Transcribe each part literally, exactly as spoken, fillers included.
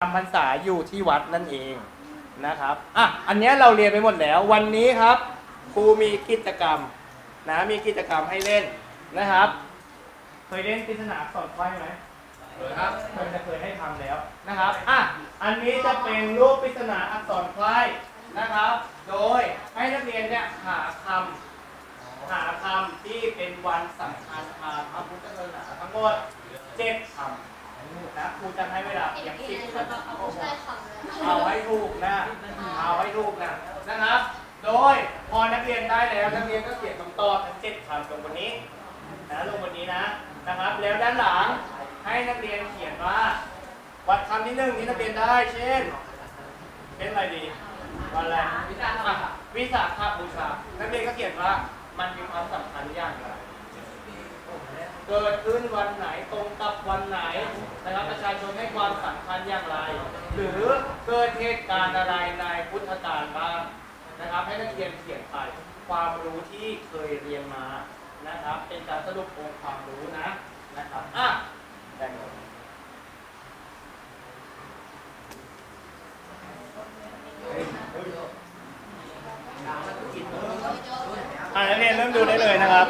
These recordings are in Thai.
จำพรรษาอยู่ที่วัดนั่นเองนะครับอ่ะอันนี้เราเรียนไปหมดแล้ววันนี้ครับครูมีกิจกรรมนะมีกิจกรรมให้เล่นนะครับเคยเล่นปริศนาอักษรไขว้ไหมเคยครับเคยจะเคยให้ทำแล้วนะครับอ่ะอันนี้จะเป็นรูปปริศนาอักษรไขว้นะครับโดยให้นักเรียนเนี่ยหาคำหาคำที่เป็นวันสำคัญทางพระพุทธศาสนาทั้งหมดเจ็ดคำนะครูจะให้เวลาเพียงสิบนาทีเอาให้ถูกนะเอาให้ถูกนะนะครับโดยพอนักเรียนได้แล้วนักเรียนก็เขียนคำตอบทั้งเจ็ดคำตรงบนนี้นะลงบนนี้นะนะครับแล้วด้านหลังให้นักเรียนเขียนว่าวัดคำที่หนึ่งนี้นักเรียนได้เช่นเช่นอะไรดีวันอะไรวิสาขวิสาขบูชานักเรียนก็เขียนว่ามันมีความสำคัญอย่างไรเกิดขึ้นวันไหนตรงกับวันไหนนะครับประชาชนให้ความสำคัญอย่างไรหรือเกิดเหตุการณ์อะไรในพุทธกาลบ้างนะครับให้นักเรียนเขียนไปความรู้ที่เคยเรียนมานะครับเป็นการสรุปองค์ความรู้นะนะครับอ่ะแต่งอ่ะนักเรียนเริ่มดูได้เลยนะครับ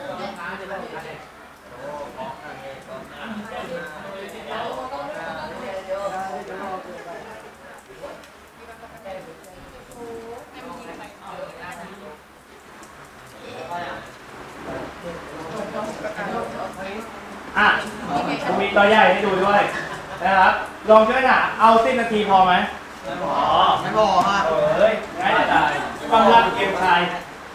อ่ะผมมีตัวใหญ่ให้ดูด้วยนะครับลองช่วยหน่ะเอาสิบนาทีพอไหมไม่พอไม่พอฮะเฮ้ยง่ายจะได้สำหรับเกมชาย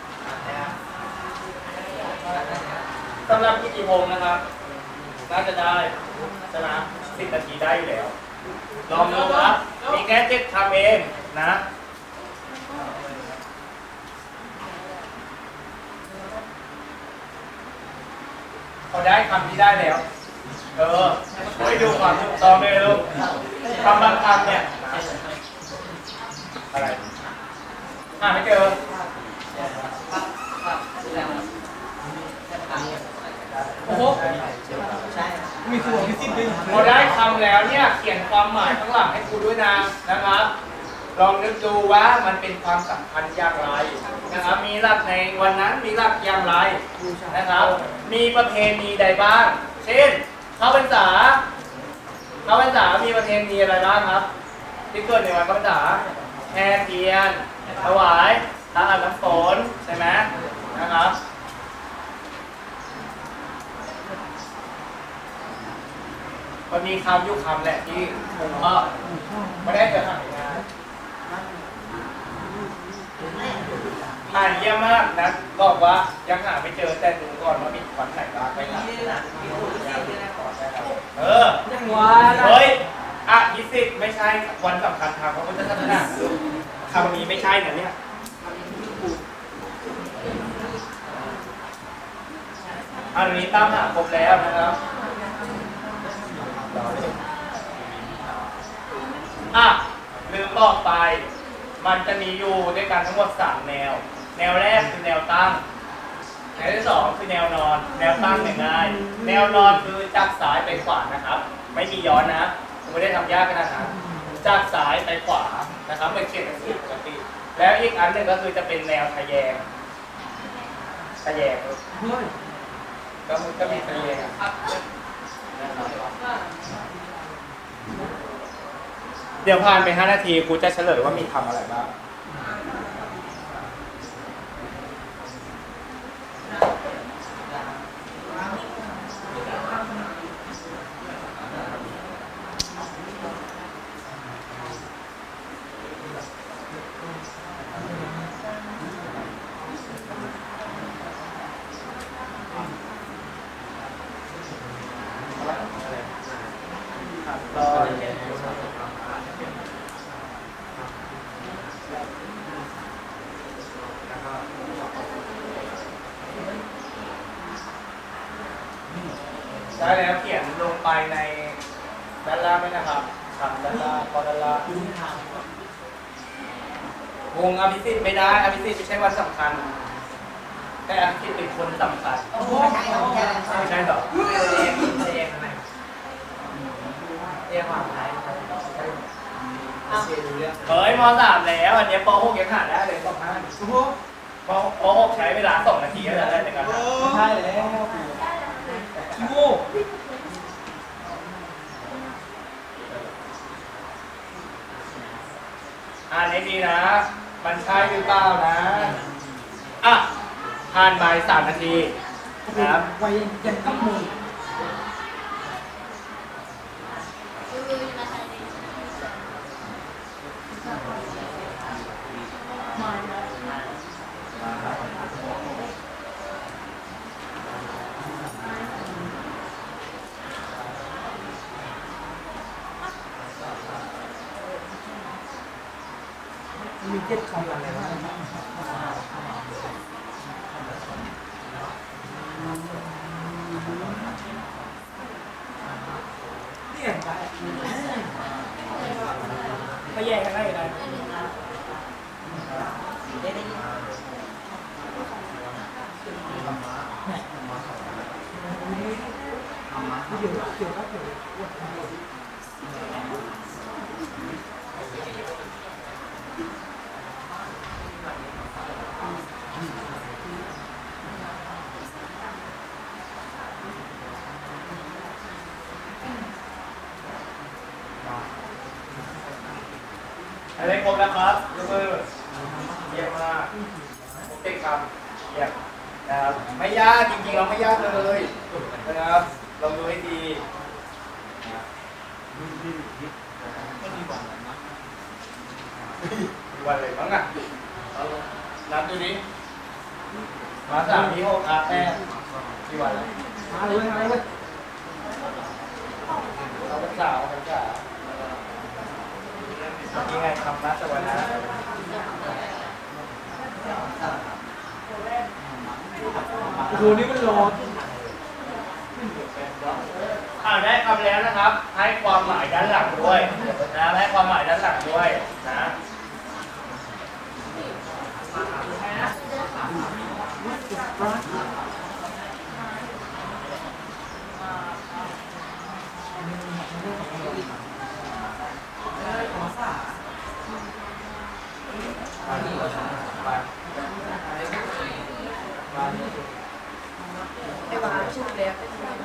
สำหรับกิติพงศ์นะครับน่าจะได้ชนะสิบนาทีได้อยู่แล้วลองดูครับมีแค่เจ็ดคำเองนะพอได้คำที่ได้แล้วเออช่วยดูความถูกต้องเลยลูกคำบางคำเนี่ยอะไรอ่าไม่เจอโอ้โหมีตัวมีสิ้นด้วยพอได้คำแล้วเนี่ยเขียนความหมายข้างหลังให้ครูด้วยนะนะครับลองนึกดูว่ามันเป็นความสำคัญอย่างไรนะครับมีหลักในวันนั้นมีหลักอย่างไรนะครับมีประเพณีใดบ้างเช่นเข้าพรรษาเข้าพรรษามีประเพณีอะไรบ้างครับที่เกิดในวันเข้าพรรษาแห่เทียนถวายพระอาน้ำฝนใช่ไหมนะครับมันมีคำยุคคำแหละที่ผมก็ไม่ได้เจอหางานอ่านเยี่ยมมากนะบอกว่ายังหาไม่เจอแต่ดูก่อนว่ามีวันไหนบ้างไปหาเออเฮ้ยอ่ะยี่สิบไม่ใช่วันสำคัญทางพระพุทธศาสนาคำนี้ไม่ใช่นะเนี่ยอันนี้ตามหาครบแล้วนะครับอ่ะลืมบอกไปมันจะมีอยู่ด้วยกันทั้งหมดสามแนวแนวแรกคือแนวตั้งแนวที่สองคือแนวนอนแนวตั้งง่ายแนวนอนคือจากซ้ายไปขวานะครับไม่มีย้อนนะผมไม่ได้ทำยากขนาดนั้นจากซ้ายไปขวานะครับเป็นเขียนหนังสือปกติแล้วอีกอันหนึ่งก็คือจะเป็นแนวทะแยงทะแยงก็ก็มีทะแยงเดี๋ยวผ่านไปห้านาทีครูจะเฉลยว่ามีคำอะไรบ้างได้แล้วเขียนลงไปในด้านล่างไหมนะครับทำด้านล่างพอด้านล่างวงอภิสิทธิ์ไม่ได้อภิสิทธิ์ไม่ใช่วันสำคัญแต่อภิสิทธิ์เป็นคนสำคัญไม่ใช่หรอเรียกเรียกอะไรเรียกความหมายเฮ้ยมสามแล้วอันนี้ปหกยังหาได้เลยสองห้าปหกใช้เวลาสองนาทีก็ได้ในการใช่แล้วโง่อันนี้ดีนะมันใช่หรือเปล่านะอ่ะผ่านไปสามนาทีนะครับไวยังกับมือมีเจ็ดคำอะไรบ้างเนี่ยไปแย่กันได้เลยอะไรครบแล้วครับยกมือเยี่ยมมากเก่งครับเยี่ยมนะครับไม่ยากจริงๆเราไม่ยากเลยนะครับลองดูให้ดีมีวันอะไรบ้างอ่ะนับดูดิมาสามที่หกอาแปดกี่วันแล้วมาเลยมาเลยเอาเป็นสาวเป็นสาวนี่ไงคำนัสวรรณะดูนี่มันร้อนอ่าได้คำแล้วนะครับให้ความหมายด้านหลังด้วยนะให้ความหมายด้านหลังด้วยนะไอ้วาชุดเล็บ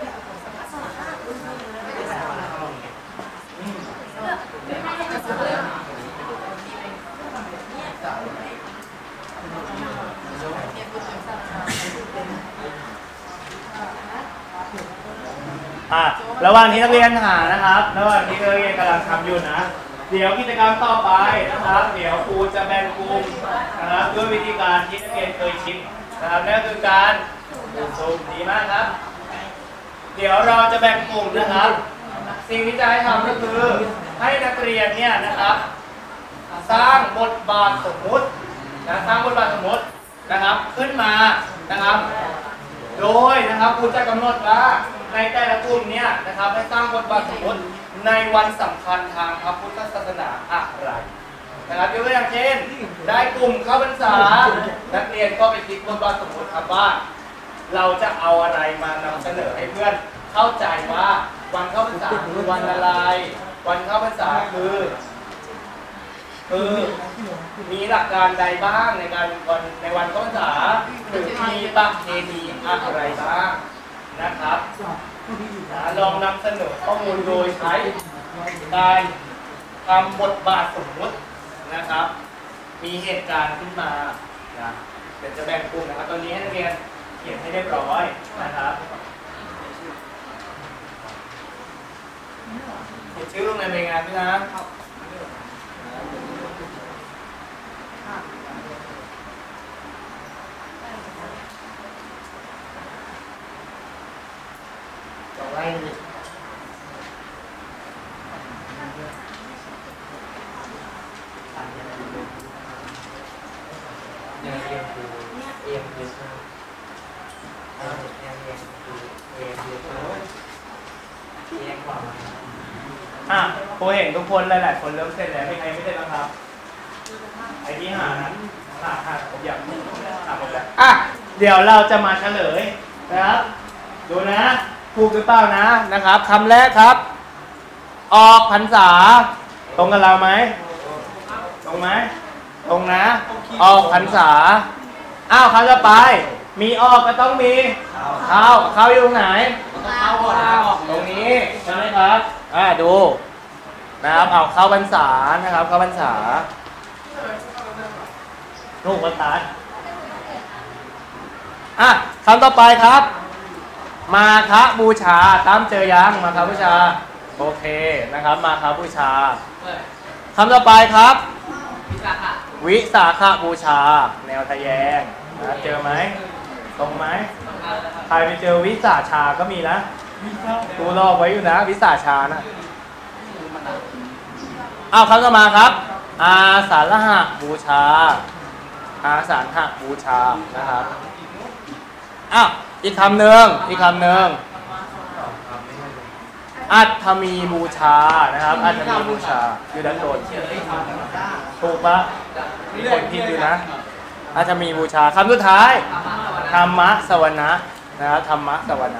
อ่ะระหว่างที่นักเรียนหานะครับระหว่างที่นักเรียนกำลังทำอยู่นะเดี๋ยวกิจกรรมต่อไปนะครับเดี๋ยวครูจะแบ่งกลุ่มนะครับด้วยวิธีการที่นักเรียนเคยชินนะครับนั่นคือการซูมดีมากครับเดี๋ยวเราจะแบ่งกลุ่มนะครับสิ่งที่จะให้ทำก็คือให้นักเรียนเนี่ยนะครับสร้างบทบาทสมมุตินะสร้างบทบาทสมมุตินะครับขึ้นมานะครับโดยนะครับครูจะกำหนดว่าในแต่ละกลุ่มเนี่ยนะครับให้สร้างบทบาทสมมุติในวันสำคัญทางพระพุทธศาสนาอะไรนะครับยกตัวอย่างเช่นได้กลุ่มเข้าพรรษานักเรียนก็ไปคิดบทบาทสมมุติครับว่าเราจะเอาอะไรมานำเสนอให้เพื่อนเข้าใจว่าวันเข้าพรรษาคือวันอะไรวันเข้าพรรษาคือคือมีหลักการใดบ้างในการวันในวันเข้าพรรษาหรือมีประเพณีอะไรบ้างนะครับลองนำเสนอข้อมูลโดยใช้การทำบทบาทสมมตินะครับมีเหตุการณ์ขึ้นมานะเดี๋ยวจะแบ่งกลุ่มนะครับตอนนี้ให้นักเรียนเขียนให้เรียบร้อยนะครับเขียนชื่อลงในใบงานด้วยนะไล่ดิเนี่ยเรียนคือเอ็มคือเอ็มเอ็มเอ็มคือเอ็มคือเอ็มกว่าอ่ะครูเห็นทุกคนหลายๆคนเริ่มเสร็จแล้วมีใครไม่เสร็จบ้างครับไอ้ที่หานั้นหาหาผมอยากหาผมแล้วอ่ะเดี๋ยวเราจะมาเฉลยนะครับดูนะถูกหรือเปล่านะนะครับคำแรกครับออกพรรษาตรงกับเราไหมรงไหมตรงนะออกพรรษาอ้าวคำต่อไปมีออกก็ต้องมีเข้าเข้าอยู่ตรงไหนตรงนี้ใช่ไหมครับอ่าดูนะครับเอาเข้าพรรษานะครับเข้าพรรษาลูกบรรทัดอ่ะคำต่อไปครับมาฆบูชาตามเจอยังมาฆบูชาโอเคนะครับมาฆบูชาคำต่อไปครับวิสาขบูชาแนวทะแยงนะเจอไหมตรงไหมใครไปเจอวิสาชาก็มีนะกูรอไว้อยู่นะวิสาชานะเอาคำต่อมาครับอาสาฬหะบูชาอาสาฬหะบูชานะครับอ้าวอีกคำหนึ่งอีกคำหนึ่งอัตถมีบูชานะครับอัตถมีบูชาอยู่ด้านบนถูกปะมีคนพิมพ์อยู่นะอัตถมีบูชาคำสุดท้ายธรรมะสวนะนะครับธรรมะสวนะ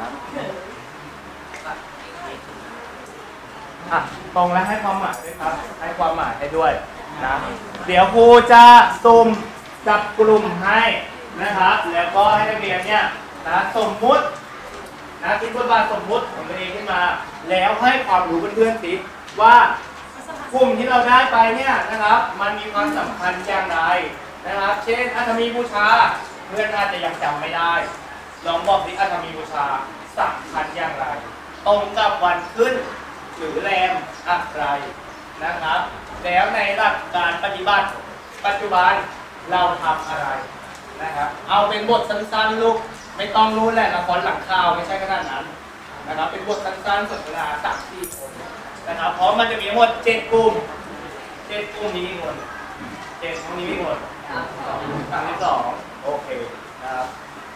อ่ะตรงแล้วให้ความหมายด้วยครับให้ความหมายให้ด้วยนะเดี๋ยวครูจะซุ่มจับกลุ่มให้นะครับแล้วก็ให้นักเรียนเนี่ยนะสมมุตินะคิดบทบาทสมมุติของตัวเองขึ้นมาแล้วให้ความรู้เพื่อนๆสิว่ากลุ่มที่เราได้ไปเนี่ยนะครับมันมีความสำคัญอย่างไรนะครับเช่นอัตถมีบูชาเพื่อนอาจจะยังจำไม่ได้ลองบอกสิอัตถมีบูชาสำคัญอย่างไรตรงกับวันขึ้นหรือแรมอะไรนะครับแล้วในหลักการปฏิบัติปัจจุบันเราทำอะไรนะครับเอาเป็นบทสั้นๆลูกไม่ต้องรู้แหละละครหลังข่าวไม่ใช่ขนาดนั้นนะครับเป็นบทสั้นๆสนทนาสามสี่คนนะครับเพราะมันจะมีทั้งหมดเจ็ดกลุ่มเจ็ดกลุ่มนี้มีคนเจ็ดกลุ่มนี้มีคนสามสิบสองโอเคนะครับ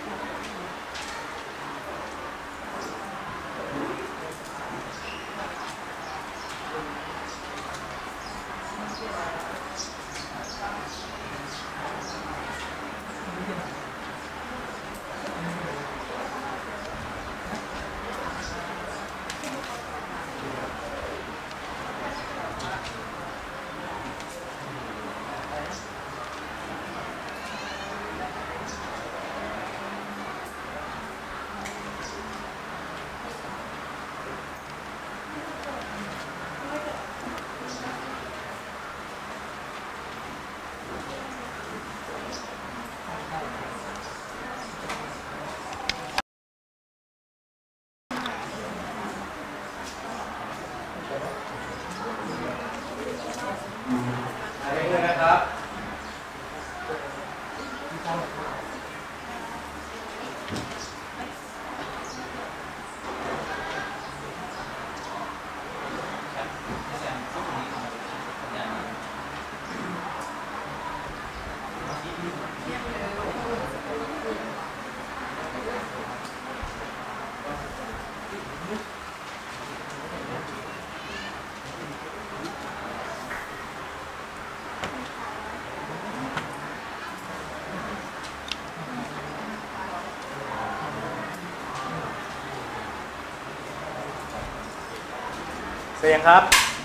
เสียงครับ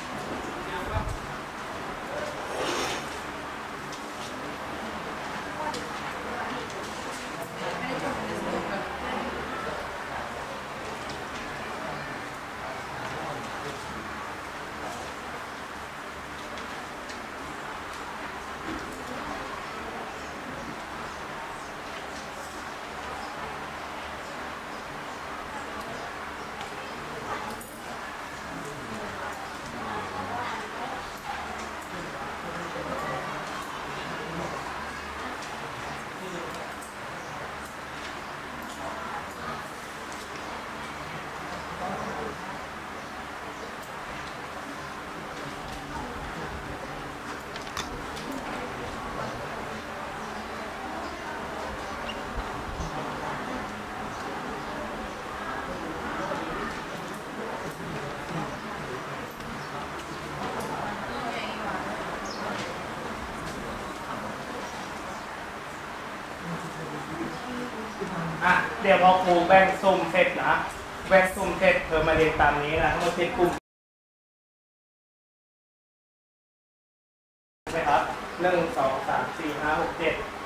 อ่ะเดี๋ยวพอครูแบ่งซุ่มเสร็จนะแบ่งซุ่มเสร็จเธอมาเรียนตามนี้นะทั้งหมดเจ็ดกลุ่มใช่ไหมครับ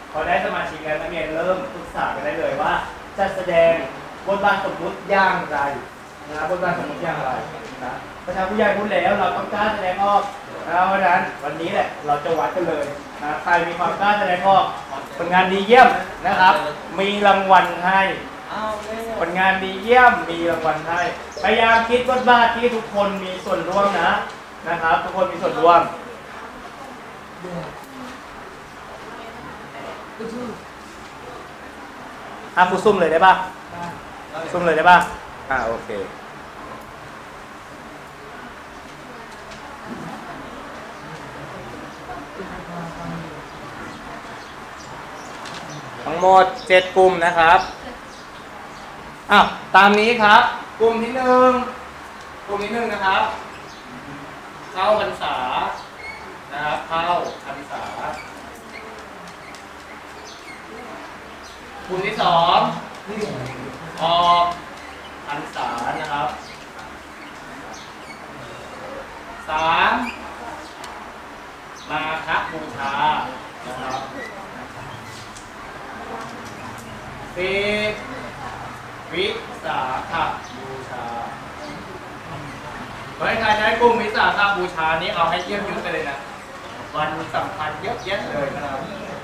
พอได้สมาชิกแล้วนักเรียนเริ่มปรึกษากันได้เลยว่าจะแสดงบทบาทสมมุติอย่างไรนะบทบาทสมมุติอย่างไรนะประชาผู้ใหญ่พูดแล้วเราต้องกล้าแสดงออกนะเพราะฉะนั้นวันนี้แหละเราจะวัดกันเลยนะใครมีความกล้าแสดงออกผลงานดีเยี่ยมนะครับมีรางวัลให้ผลงานดีเยี่ยมมีรางวัลให้พยายามคิดบทบาทที่ทุกคนมีส่วนร่วมนะนะครับทุกคนมีส่วนร่วมอ่ะครูซุ่มเลยได้ป่ะซุ่มเลยได้ป่ะอ่าโอเคทั้งหมดเจ็ดกลุ่มนะครับอ้าวตามนี้ครับกลุ่มที่หนึ่งกลุ่มที่หนึ่งนะครับเข้าพรรษานะครับเข้าพรรษากลุ่มที่สองออกพรรษานะครับสามมาฆบูชานะครับสี่วิสาขบูชาเฮ้ยใครใช้กลุ่มวิสาขบูชานี้เอาให้เยี่ยมยุดไปเลยนะวันสำคัญเยอะแยะเลยนะครับ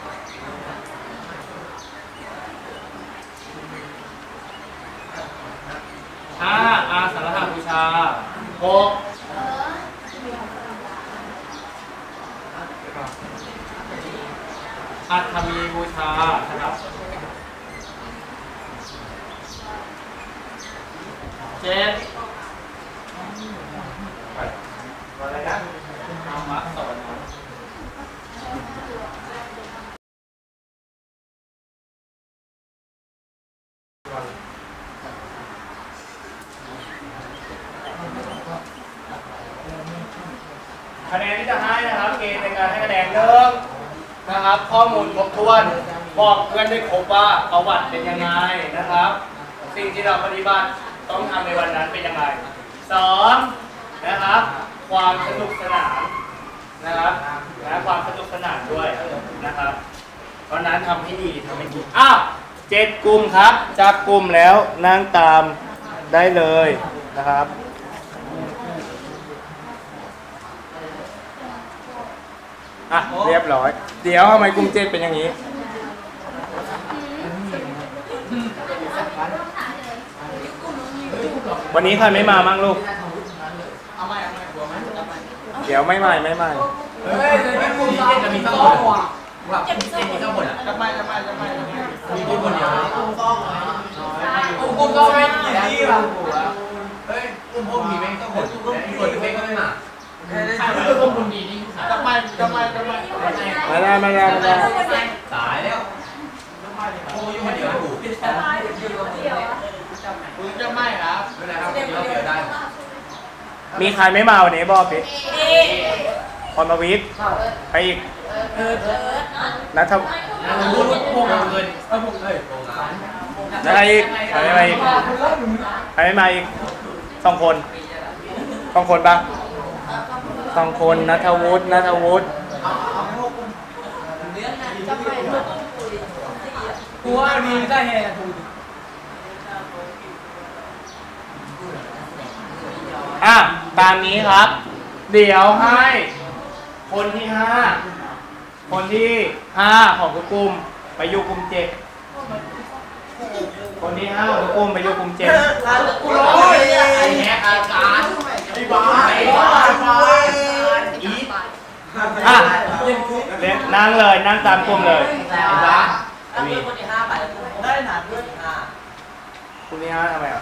ห้าอาสาฬหบูชาหกอัฐมีบูชานะครับเจ็ดอะไรนะธรรมะสอนคะแนนที่จะให้นะครับเกณฑ์ในการให้คะแนนเริ่มนะครับข้อมูลครบถ้วนบอกเพื่อนได้ครบว่าประวัติเป็นยังไงนะครับสิ่งที่เราปฏิบัติต้องทำในวันนั้นเป็นยังไงสองนะครับความสนุกสนานนะครับและความสนุกสนานด้วยนะครับเพราะนั้นทำให้ดีทำให้ดีอ้าวเจ็ดกลุ่มครับจับกลุ่มแล้วนั่งตามได้เลยนะครับอ่ะเรียบร้อยเดี๋ยวทำไมกลุ่มเจ็ดเป็นอย่างนี้วันนี้ใครไม่มามั่งลูกเดี๋ยวไม่ใหม่ไม่ใหม่เฮ้ยกลุ่มเจ็ดจะมีเท่าไหร่ว่าเจ็ดมีเท่าไหร่จะไม่จะไม่จะไม่มีกลุ่มคนเดียวกลุ่มต้องกลุ่มต้องไม่กี่ที่หรอเฮ้ยกลุ่มพวกมีแม่งต้องหมดส่วนแม่งก็ไม่มาใครเป็นกลุ่มดีนี่จะไม่จะไม่จะไม่ไม่ได้ไม่ได้ไม่ได้ตายแล้วโอ้ยคนเดียวถูกคุณจะไม่ครับไม่ได้ครับเดียวเดียวได้มีใครไม่มาวันนี้บอกพี่พรมวิทย์ใครอีกนัทวุฒิพงษ์เงินพงษ์เลยใครอีกใครไม่มาอีกใครไม่มาอีกสองคนสองคนปะสองคนนัทวุฒินัทวุฒิกูว่ามีได้ไงอ่ะตามนี้ครับเดี๋ยวให้คนที่ห้าคนที่ห้าของกลุ่มไปอยู่กลุ่มเจ็ดคนที่ห้าของกลุ่มไปอยู่กลุ่มเจ็ดกูร้อยไอ้แหกอาการไอ้บ้าไอ้บ้าอีอ่ะนั่งเลยนั่งตามกลุ่มเลยไอ้บ้าถ้าเพื่อนคนที่ห้าไปได้หนาเพื่อนที่ห้าคนที่ห้าทำไมอ่ะ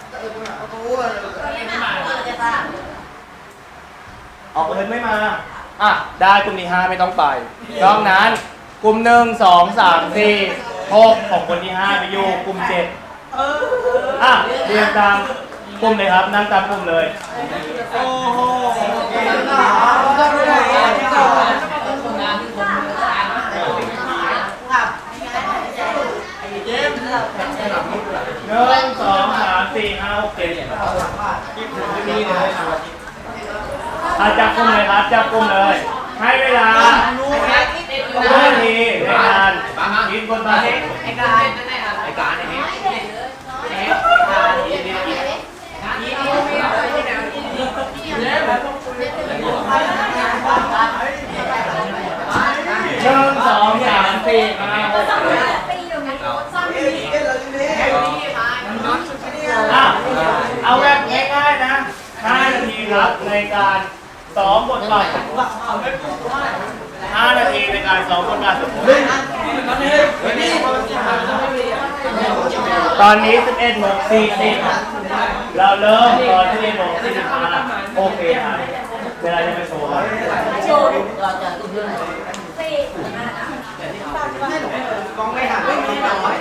ออกเอิญไม่มาอ่ะได้กลุ่มที่ห้าไม่ต้องไปนอกนั้นกลุ่มหนึ่งสองสามสี่หกของคนที่ห้าไปอยู่กลุ่มเจ็ดอ่ะเรียงตามกลุ่มเลยครับนั่งตามกลุ่มเลยโอ้โหหนึ่งสองสามสี่ห้าหกเจ็ดนี่เลยอาจับกลุ่มเลยครับจับกลุ่มเลยให้เวลาทุกนาทีในการคิดบบทบาทเองไอ้การไอ้การไอ้เองไอ้การนี่นี่นี่หนึ่งสองสามสี่ห้าหกเอาแบบง่ายๆนะห้านาทีครับในการซ้อมบทบาทห้านาทีในการซ้อมบทบาทตอนนี้สิบเอ็ดโมงสี่สิบเราเริ่มตอนสิบเอ็ดโมงสี่สิบห้าโอเคครับเวลาจะไปโชว์ครับโชว์เราจะเรื่องสี่กองไม่หักไม่มีน้อย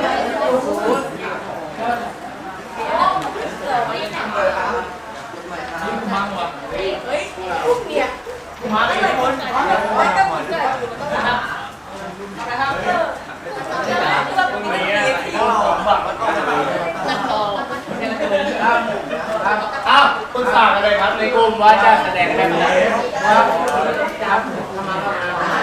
มังวะเฮ้ยลูกเมียมาไอ้คนไม่ต้องเกิดนะครับนะครับอ้าวปรึกษากันเลยครับในกลุ่มว่าจะแสดงแบบไหนครับจับทำมาทำ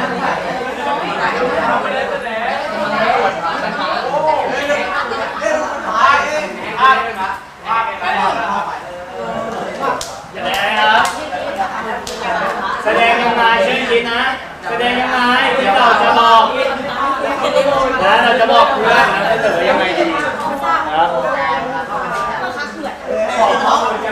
แสดงยังไงเช่นนี้นะแสดงยังไงที่เราจะบอกนะเราจะบอกเพื่อนนะจะเสนอยังไงดีครับขอข้อมูลกัน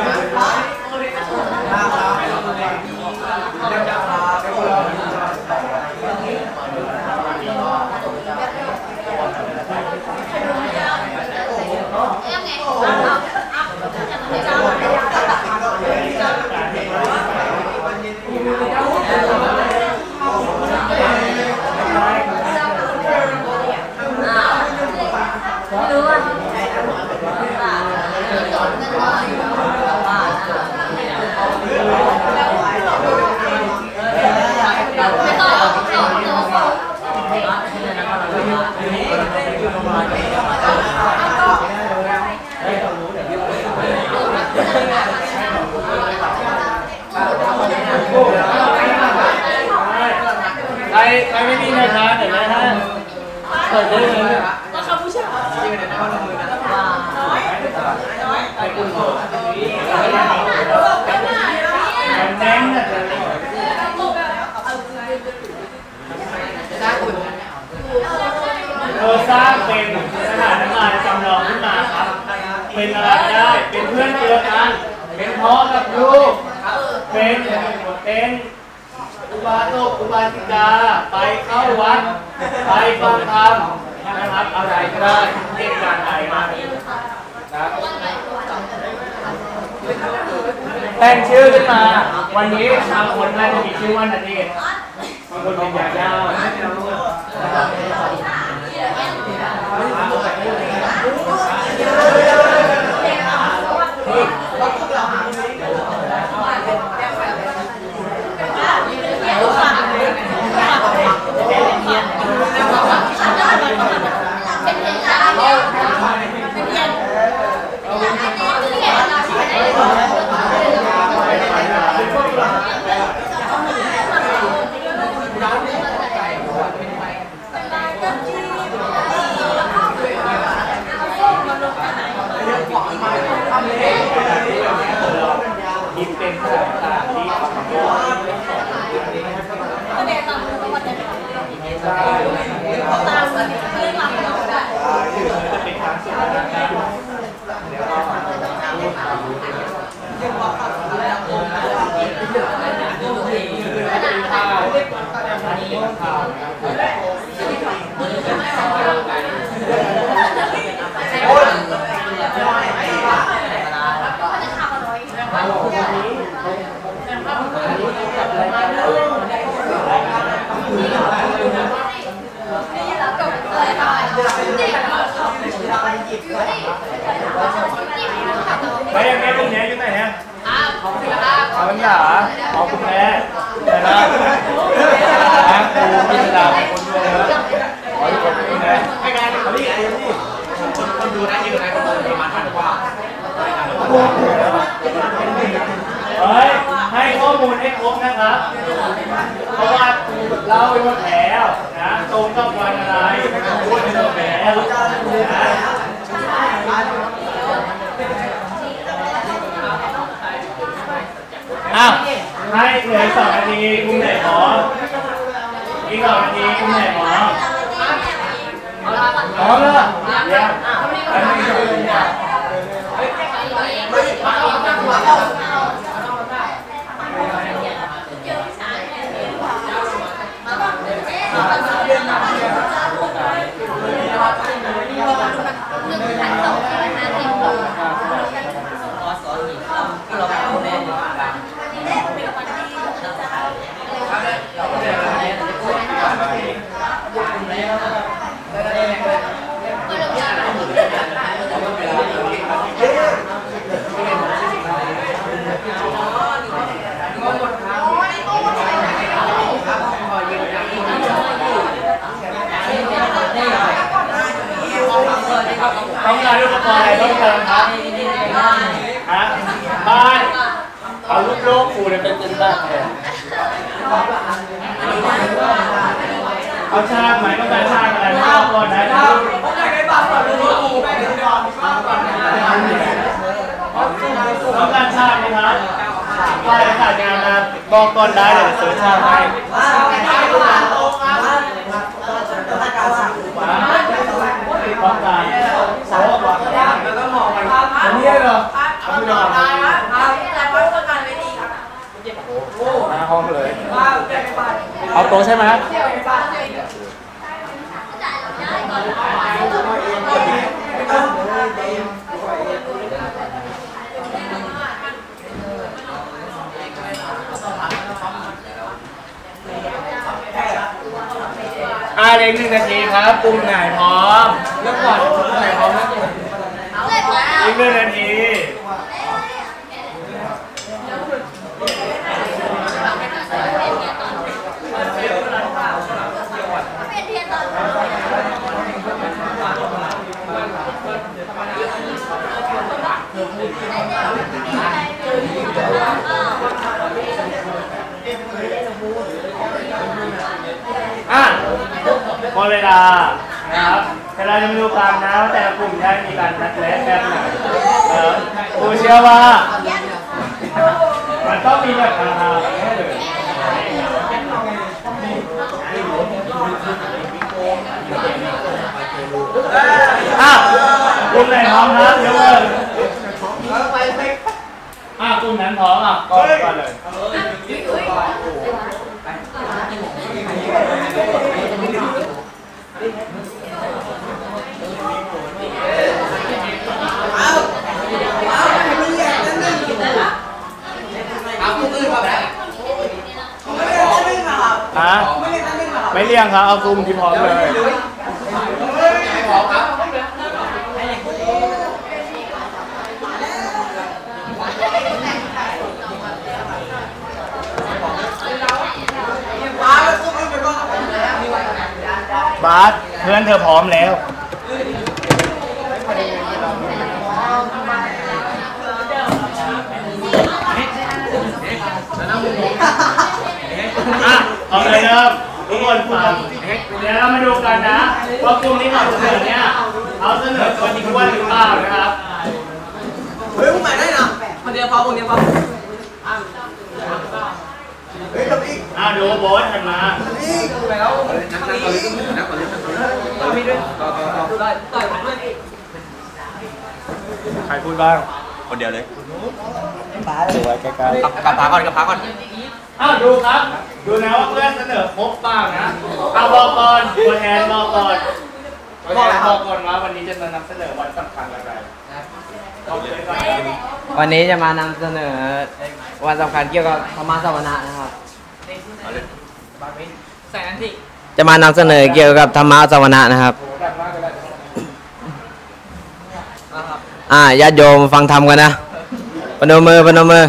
ใครใครไม่มีนะครับเห็นไหมฮะเปิดได้เลยราคาผู้ชายยืนในหน้ามือนะน้อยน้อยไอ้คุณโตแน่นนะเออสร้างเป็นสถานการณ์จำลองขึ้นมาครับเป็นอะไรได้เป็นเพื่อนเจอกันเป็นพ่อกับลูกเป็นเป็นอุบาสกอุบาสิกาไปเข้าวัดไปฟังธรรมนะครับอะไรก็ได้เหตุการณ์ใดมานะแต่งชื่อขึ้นมาวันนี้บางคนน่าจะมีชื่อว่านาเดชน์บางคนเป็นยาย่าคิดเป็นภาษาต่างที่เขาทำได้ก็เดี๋ยวตามตัววันนี้ตามเรื่องหลังเราได้จะเป็นทางสุดท้ายเดี๋ยวเราเรียกว่าข้าวข้าวอันนี้ข้าวไปยังไงตรงนี้อยู่ไหนเนี่ยขอบคุณครับขอบคุณค่ะขอบคุณแม่นะครับนะครูพิจารณาคนด้วยนะขอทุกคนด้วยนะให้การเขาที่ไอ้ที่คนดูนะที่ดูนะคนดูประมาณพันกว่าเฮ้ยให้ข้อมูลให้ครบนะครับเพราะว่าครูเล่าไปหมดแล้วนะตรงกับวันอะไรพูดไปหมดแล้วอ้าวให้เหลือสองนาทีคุณไหนหมออีกสองนาทีคุณไหนหมอพร้อมแล้วเดี๋ยวอันนี้ต้องการอุปกรณ์อะไรต้องเติมครับฮะบ้านเอาลูกโลกปูเนี่ยเป็นเป็นบ้านแทนเอาชาไหมต้องการชาอะไรไม่เอาก่อนนะต้องการในบ้านก่อนเลยปูไม่ได้ก่อนต้องการชาไหมครับใครขาดงานมาบอกก่อนได้เดี๋ยวซื้อชาให้ต้องการโซ่ก่อนแล้วก็มองไปอันนี้เหรอเอาไปนอนหน้าห้องเลยเอาโต๊ะใช่ไหมอ่าเด็กหนึ่งนาทีครับกลุ่มไหนพร้อมเริ่มก่อนกลุ่มไหนพร้อมนะอีกหนึ่งนาทีอ่ะหมดเวลานะครับแต่เราจะมาดูกันนะว่าแต่ละกลุ่มได้มีการนัดแนะแบบไหนครูเชื่อว่ามันต้องมีแบบราคาแค่เลยอ่ะกลุ่มไหนพร้อมครับยกมืออ่ะกลุ่มนั้นพร้อมอ่ะก็ก่อนเลยฮะไม่เลี่ยงครับเอากลุ่มที่พร้อมเลยบาสเพื่อนเธอพร้อมแล้วอ่ะเอาเลยครับทุกคนฟังเดี๋ยวเรามาดูกันนะว่ากลุ่มนี้เขาเสนอเนี่ยเอาเสนอตัวที่ควรหรือเปล่านะครับเฮ้ยพวกใหม่ได้นะคนเดียวพอคนเดียวพอเฮ้ยทำอีกอ่ะดูโบ๊ทหันมาอีกแล้วนักนักต่อเลยนักต่อเลยนักต่อเลยต่อพี่ด้วยต่อต่อต่อต่อยต่อยผมด้วยใครพูดบ้างคนเดียวเลยดูไว้ใกล้ๆกับกับพาก่อนกับพาก่อนอ้าวดูครับดูนะว่าเพื่อนเสนอครบบ้างนะเอาบอกก่อนตัวแทนบอกก่อนตัวแทนบอกก่อนว่าวันนี้จะมานำเสนอวันสำคัญอะไรวันนี้จะมานำเสนอวันสำคัญเกี่ยวกับธรรมะสวนะนะครับจะมานำเสนอเกี่ยวกับธรรมะสวนะนะครับอ่าญาติโยมฟังธรรมกันนะปนมือปนมือ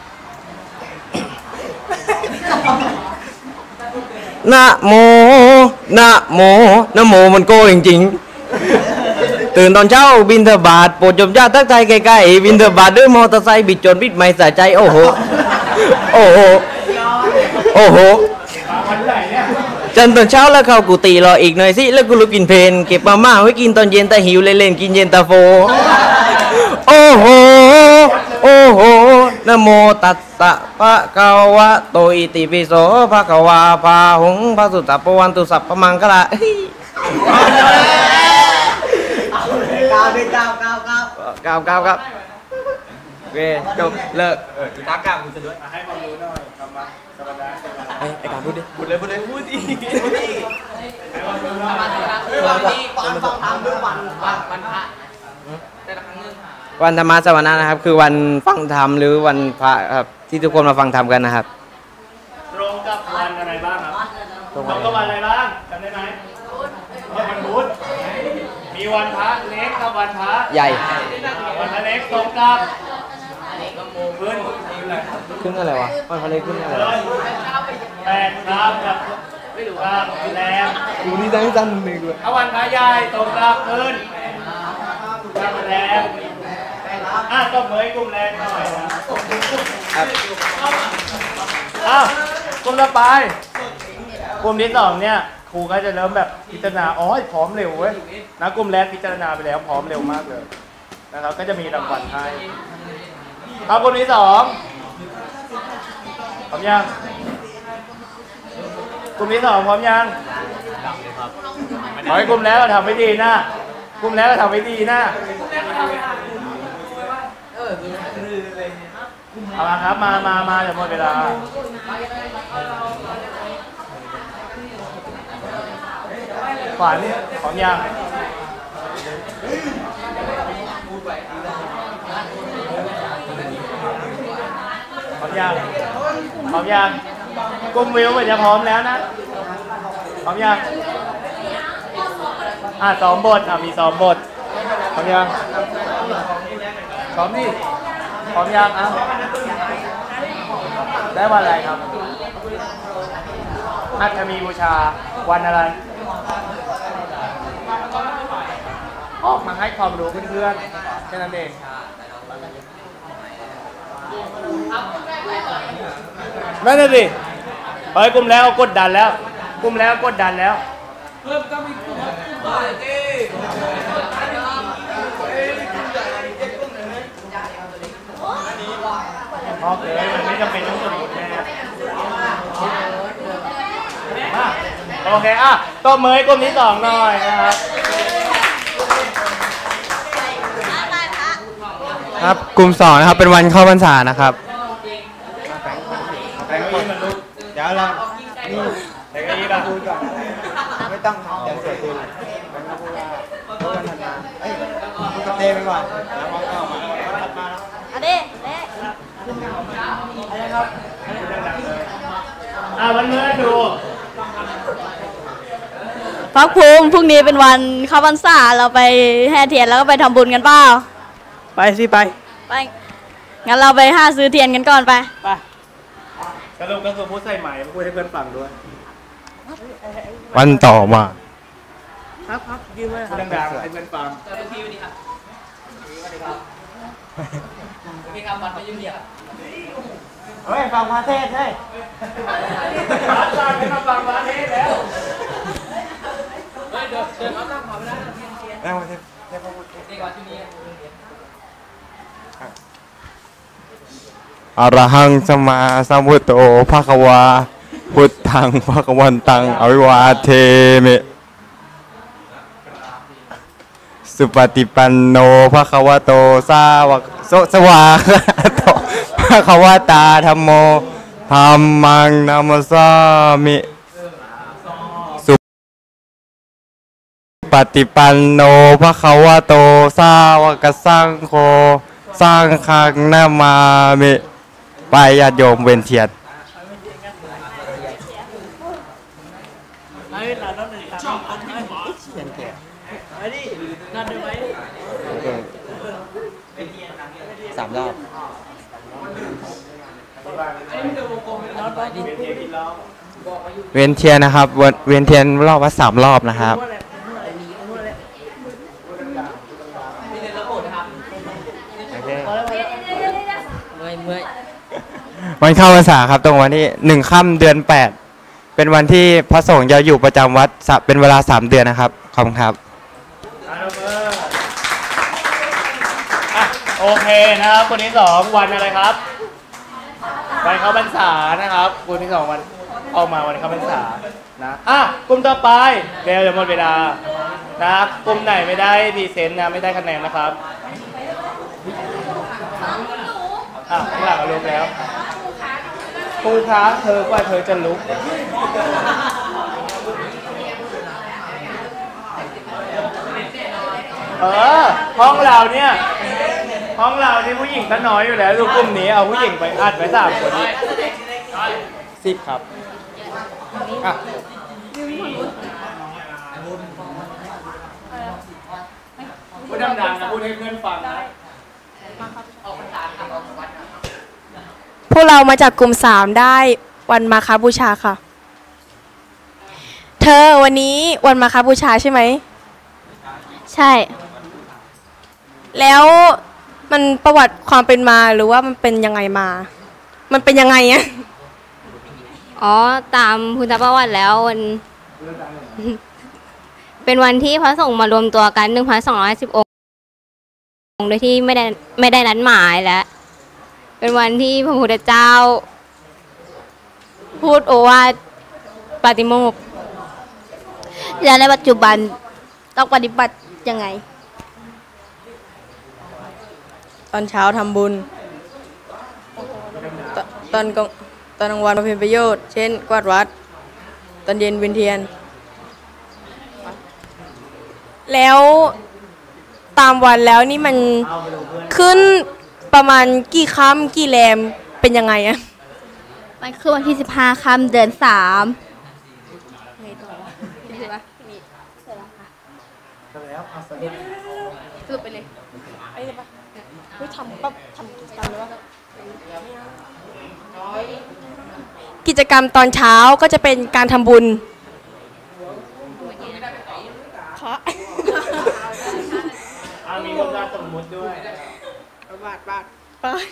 นะโมนะโมนะโมมันโก้จริงๆตื่นตอนเช้าบินเทบาทโปรดจมญาติทักทายใกล้ๆบินเทบาทด้วยมอเตอร์ไซค์บิดจนบิดไม่ใส่ใจโอ้โหโอ้โหโอ้โหวันไหนเนี่ยจันตอนเช้าแล้วเข้ากุฏิรออีกหน่อยสิแล้วกูลุกกินเพลนเก็บมาม่าไว้กินตอนเย็นแต่หิวเล่นๆกินเย็นตาโฟโอ้โหโอ้โหนะโมตัสสะภะคะวะโตอิติปิโสภะคะวาพาหุงพระสุตตะปวันตุสัพพมังคละก้าวด้วยก้าวก้าวก้าวก้าวก้าวครับโอเคจบเลิกเออกีตาร์ก้าวคุณจะด้วยให้ความรู้หน่อยธรรมะธรรมดาธรรมดาไอ้ไอ้การพูดดิพูดเลยพูดเลยพูดดิให้ความรู้หน่อยวันนี้วันฟังธรรมหรือวันวันวันพระแต่ละครั้งนึงวันธรรมสวนานะครับ คือวันฟังธรรมหรือวันพระครับที่ทุกคนมาฟังธรรมกันนะครับตรงกับวันอะไรบ้างครับตรงกับวันอะไรบ้างจำได้ไหมวันพุธมีวันพระเล็กกับวันพระใหญ่วันพระเล็กตรงกับขึ้นขึ้นอะไรวะวันพระเล็กขึ้นอะไรวะแปดครับกับไม่รู้ว่าแรงดูนี่ตั้งสั้นหนึ่งเลยถ้าวันพระใหญ่ตรงกับขึ้นกับแรงอ่ะก็เหมยกลุ่มแรงหน่อยนะครับ อ้าวกลุ่มต่อไปกลุ่มที่สองเนี่ยครูก็จะเริ่มแบบพิจารณาอ๋อพร้อมเร็วเว้ยนะกลุ่มแรกพิจารณาไปแล้วพร้อมเร็วมากเลยนะครับก็จะมีรางวัลให้ครับกลุ่มที่สองพร้อมยังกลุ่มที่สองพร้อมยังขอให้กลุ่มแรกเราทำไม่ดีนะกลุ่มแรกเราทำไม่ดีนะเอาละครับมามามาเดี๋ยวหมดเวลาขวานพร้อมยังพร้อมยังพร้อมยังกุ้มวิวมันจะพร้อมแล้วนะพร้อมยังอ่ะซ้อมบทอ่ะมีซ้อมบทพร้อมยังซ้อมดิพร้อมยังอ่ะได้วันอะไรครับอัฐมีบูชาวันอะไรออกมาให้ความรู้เพื่อนๆแค่นั้นเองนั่นน่ะสิเฮ้ยกลุ่มแล้วกดดันแล้วกลุ่มแล้วกดดันแล้วเพิ่มก็มีกลุ่มกลุ่มใหญ่พอเกิดมันไม่จำเป็นต้องสมบูรณ์แน่โอเคอ่ะต่อเมยกลุ่มที่สองหน่อยนะครับครับกลุ่มสองนะครับเป็นวันเข้าพรรษานะครับแต่ก็ยิ่งมันลุกเดี๋ยวเรานี่แต่ก็ยิ่งเราพูดก่อนไม่ต้องเดี๋ยวเสียทีมันก็พูดว่าพูดกันทันมาเอ้ยพูดกับเต้ไปก่อนแล้วมองเข้ามาถัดมาแล้วอันนี้เต้อะไรครับอ่าวันเมื่อดูพักภูมิพรุ่งนี้เป็นวันเข้าพรรษาเราไปแห่เทียนแล้วก็ไปทำบุญกันเปล่าไปสิไปไปงั้นเราไปห้าซื้อเทียนกันก่อนไปไปสรุปก็คือพูดใส่ใหม่พูดให้เพื่อนฟังด้วยวันต่อมาครับครับยืมไว้ครับดังๆให้เพื่อนฟังพี่สวัสดีครับสวัสดีครับพี่ครับวัดไม่ยุ่งเดียวเฮ้ยฟังพระเทศเฮ้ยวัดฟังให้มาฟังพระเทศแล้วเฮ้ยเดี๋ยวเดี๋ยวเขาตั้งขอไม่ได้แล้วเทศเทศพระพุทธเทศวัดที่นี่อรหังสัมมาสัมพุทโธภควาพุทธังภควันตังอวิวาเทมิสุปฏิปันโนภควโตสาวกโสสวาโตภควตาธัมโมธัมมังนามัสสามิสุปฏิปันโนภควโตสาวกสังโฆสังฆังนามามิไปญาติโยมเวียนเทียนสามรอบเวียนเทียนนะครับเวียนเทียนรอบละสามรอบนะครับวันเข้าพรรษาครับตรงวันที่หนึ่งค่ำเดือนแปดก็เป็นวันที่พระสงฆ์จะอยู่ประจำวัดสะเป็นเวลาสามเดือนนะครับขอบคุณครับอ่ะยกมืออ่ะโอเคนะครับคนที่สองวันอะไรครับวันเข้าพรรษานะครับคนที่สองวันออกมาวันเข้าพรรษานะอ่ะกลุ่มต่อไปเดี๋ยวจะหมดเวลานะครับกลุ่มไหนไม่ได้พรีเซนต์นะไม่ได้คะแนนนะครับอ่ะข้างหลังลุกแล้วครูคะเธอกว่าเธอจะลุกเออห้องเราเนี่ยห้องเราที่ผู้หญิงก็น้อยอยู่แล้วดูกลุ่มนี้เอาผู้หญิงไปอัดไปสามคนสิบครับอ่ะพูดดังๆนะพูดให้เพื่อนฟังนะพวกเรามาจากกลุ่มสามได้วันมาฆบูชาค่ะ เธอวันนี้วันมาฆบูชาใช่ไหมใช่แล้วมันประวัติความเป็นมาหรือว่ามันเป็นยังไงมา มันเป็นยังไงอะอ๋อตามพุทธประวัติแล้ววัน เป็นวันที่พระสงฆ์มารวมตัวกันหนึ่งพันสองร้อยสิบองค์โดยที่ไม่ได้ไม่ได้นัดหมายและเป็นวันที่พระพุทธเจ้า พูดโอวาทปาฏิโมกข์แล้วในปัจจุบันต้องปฏิบัติยังไงตอนเช้าทำบุญ ตตอนกลางตอนกลางวันมาเป็นประโยชน์ เช่น กวาดวัด ตอนเย็นเวียนเทียน แล้วตามวันแล้วนี่มันขึ้นประมาณกี่ค่ำกี่แรมเป็นยังไงอะมันคือวันที่สิบห้าค่ำเดือนสามสรุปไปเลยไอ้เนี่ยปะเฮ้ยทำปั๊บทำกิจกรรมเลยวะกิจกรรมตอนเช้าก็จะเป็นการทำบุญขออ่ะมีคนมาสมมุติด้วยบาทบาทบาท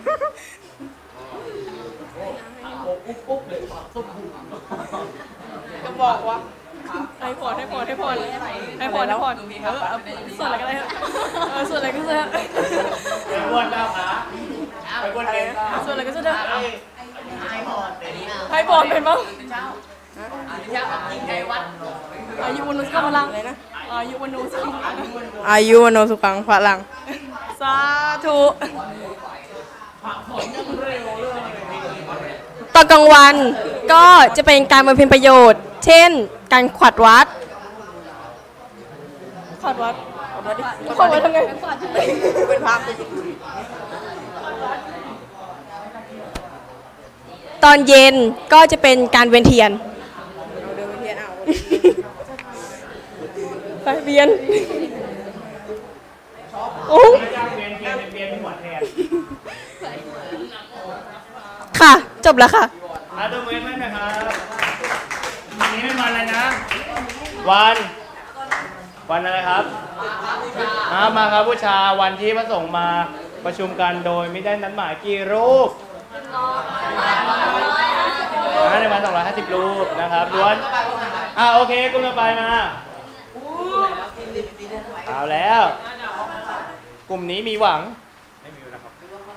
ก็บอกว่าให้พรให้พรให้พรให้พรให้พรเออส่วนอะไรก็ได้เออส่วนอะไรก็ได้ไปบวชแล้วนะไปบวชเองส่วนอะไรก็ได้ให้พรเป็นบ้างอายุวันโนสุขังพลังเลยนะอายุวันโนสุขังอายุวันโนสุขังพลังสาธุตอนกลางวันก็จะเป็นการบำเพ็ญประโยชน์ เช่น การขวัดวัดขวัดวัดขวัดวัดดิขวัดวัดทำไงเป็นภาพตอนเย็นก็จะเป็นการเวียนเทียนเอาเดินเวียนเทียนเอาไปเวียนโอ้เปลี่ยนเปลี่ยนเปลี่ยนหัวแทนค่ะจบแล้วค่ะอาตัวมือให้นะครับวันนี้เป็นวันอะไรนะ วัน วันอะไรครับอ่ามาครับบูชาวันที่พระสงฆ์มาประชุมกันโดยไม่ได้นัดหมายกี่รูปอ่าในวันสองร้อยห้าสิบรูปนะครับล้วนอ่าโอเคกลุ่มต่อไปมาเอาแล้ว กลุ่มนี้มีหวังไม่มีนะครับ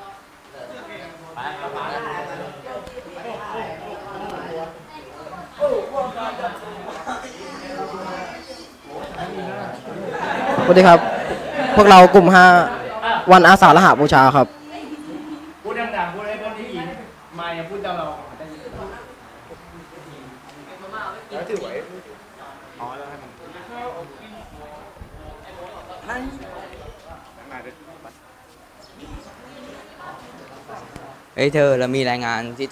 สวัสดีครับ พวกเรากลุ่มห้าวันอาสาฬหบูชาครับพูดดังๆพูดให้เพื่อนที่ยินมาอย่าพูดดังเราแล้วถือไว้อ๋อแล้วให้มันมาด้วยเฮ้ยเธอเรามีรายงานที่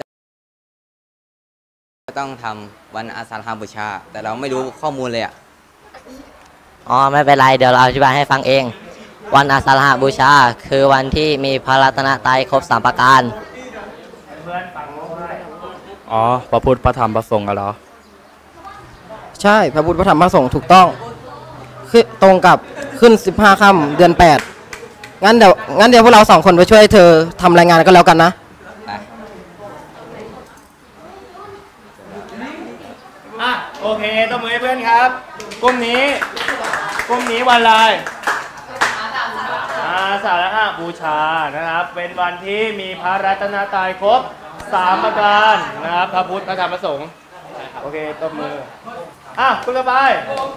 ต้องทำวันอาสาฬหบูชา แต่เราไม่รู้ข้อมูลเลยอ่ะอ๋อไม่เป็นไรเดี๋ยวเราอธิบายให้ฟังเอง วันอาสาฬหบูชา คือวันที่มีพระรัตนตรัยครบสามประการเพื่อนฟังได้อ๋อพระพุทธพระธรรมพระสงฆ์เหรอใช่พระพุทธพระธรรมพระสงฆ์ถูกต้องคือตรงกับขึ้นสิบห้าค่ำเดือนแปดงั้นเดี๋ยวงั้นเดี๋ยวพวกเราสองคนไปช่วยเธอทำรายงานก็แล้วกันนะไปโอเคตบมือให้เพื่อนครับกลุ่มนี้กลุ่มนี้วันอะไรอาสาฬหบูชานะครับเป็นวันที่มีพระรัตนตรัยครบสามประการนะครับพระพุทธพระธรรมพระสงฆ์โอเคตบมืออ่ะคุณระบาย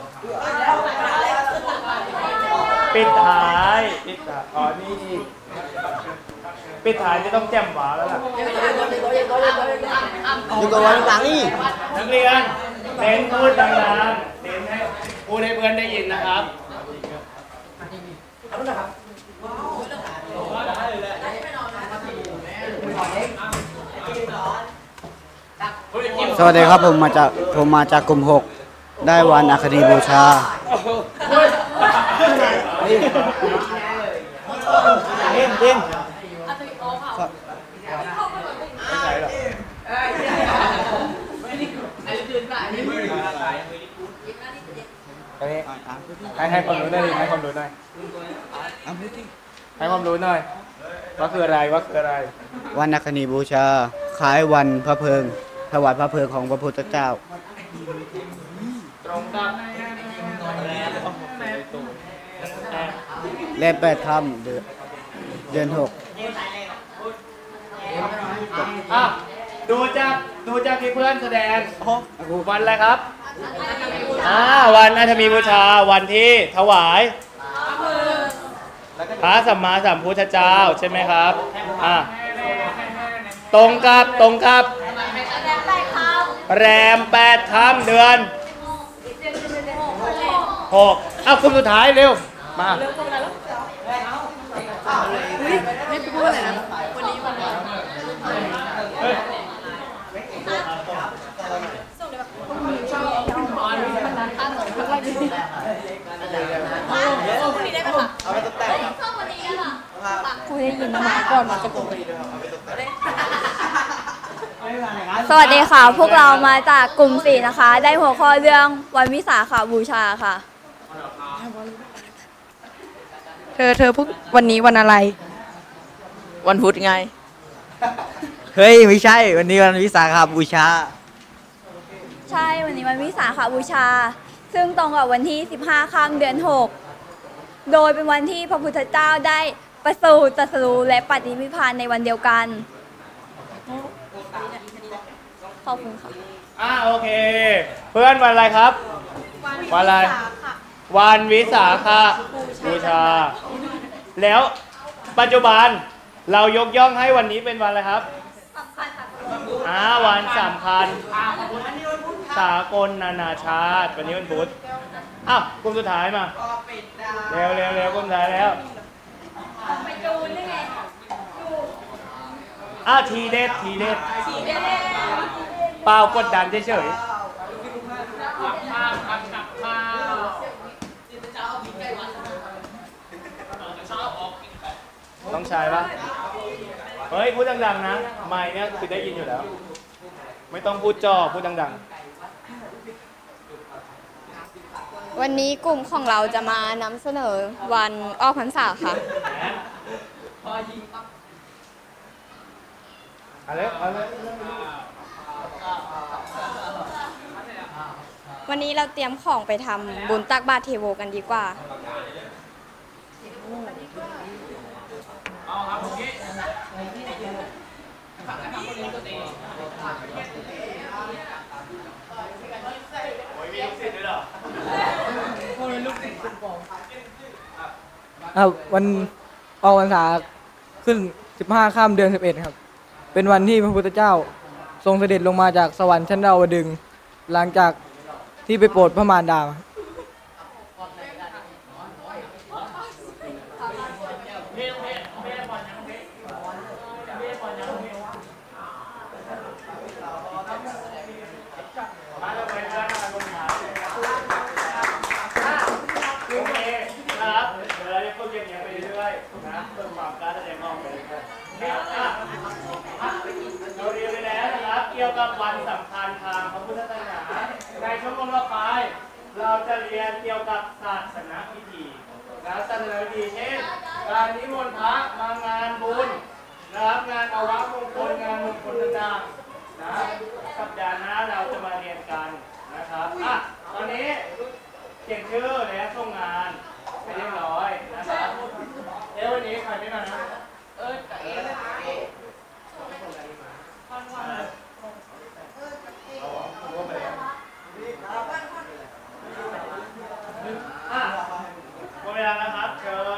ปิดท้ายปิดท้ายอ๋อนี่อีกปิดท้ายจะต้องแจ่มหวาแล้วล่ะนักเรียนเน้นพูดดังๆเน้นให้พูดให้เพื่อนได้ยินนะครับสวัสดีครับผมมาจากผมมาจากกลุ่มหกได้วันอัคนีบูชาเล่นเล่นให้ให้ความรู้หน่อยให้ความรู้หน่อยให้ความรู้หน่อยว่าคืออะไรว่าคืออะไรวันอัคนีบูชาคล้ายวันพระเพลิงถวายพระเพลิงของพระพุทธเจ้าตรงกับและแปดค่ำเดือนเดือนหกอ่ะดูจากดูจากที่เพื่อนแสดงวันอะไรครับอ่าวันอาทมีบูชาวันที่ถวายพระสัมมาสัมพุทธเจ้าใช่ไหมครับอ่ะตรงกับตรงกับแรมแปดค่ำเดือนหกอ้าวคุณสุดท้ายเร็วมาไม่พูดอะไรนะวันนี้วันคุยได้ยินมาก่อนมาจะกลุ่มสวัสดีค่ะพวกเรามาจากกลุ่มสี่นะคะได้หัวข้อเรื่องวันวิสาขบูชาค่ะเธอเธอพวกวันนี้วันอะไรวันพุธไงเฮ้ยไม่ใช่วันนี้วันวิสาขบูชาใช่วันนี้วันวิสาขบูชาซึ่งตรงกับวันที่สิบห้าค่ำเดือนหกโดยเป็นวันที่พระพุทธเจ้าได้ประสูติตรัสรู้และปฏินิพพานในวันเดียวกันขอบคุณค่ะอ่าโอเคเพื่อนวันอะไรครับวันอะไรวันวิสาขบูชาแล้วปัจจุบันเรายกย่องให้วันนี้เป็นวันอะไรครับอ่าวันสำคัญสากลนานาชาติวันนี้วันพุธอ้าวกลุ่มสุดท้ายมาเร็วเร็วเร็วกลุ่มสุดท้ายแล้วอ้าวทีเด็ดทีเด็ดเปล่ากดดันเฉยๆต้องใช้ปะเฮ้ยพูดดังๆนะไมค์เนี่ยคือได้ยินอยู่แล้วไม่ต้องพูดจ่อพูดดังๆวันนี้กลุ่มของเราจะมานำเสนอวันออกพรรษาค่ะอะไรอะไรวันนี้เราเตรียมของไปทำบุญตักบาตรเทโวกันดีกว่าวันออกพรรษาขึ้นสิบห้าค่ำเดือนสิบเอ็ดครับเป็นวันที่พระพุทธเจ้าทรงเสด็จลงมาจากสวรรค์ชั้นดาวดึงส์หลังจากที่ไปโปรดพระมารดาเกี่ยวกับวันสำคัญทางพระพุทธศาสนาในชั่วโมงต่อไปเราจะเรียนเกี่ยวกับศาสนาพิธีนะศาสนาพิธีเช่นการนิมนต์พระมางานบุญนะครับงานอวมงคลงานมงคลต่างๆนะสัปดาห์หน้าเราจะมาเรียนกันนะครับอ่ะตอนนี้เขียนชื่อและส่งงานไปเรียบร้อยนะครับเดี๋ยววันนี้ใครไม่มานะเออกับเอเลยอ่ะหมดเวลาแล้วครับเชิญ